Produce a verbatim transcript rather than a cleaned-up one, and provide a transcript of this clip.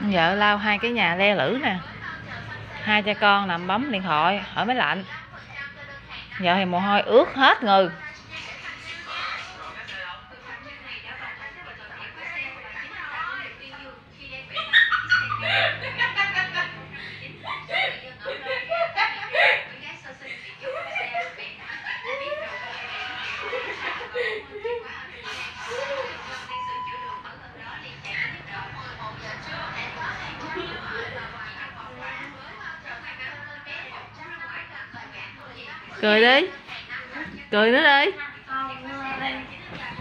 Vợ lau hai cái nhà le lử nè. Hai cha con nằm bấm điện thoại ở máy lạnh. Vợ thì mồ hôi ướt hết người. Cười đi. Cười nữa đi.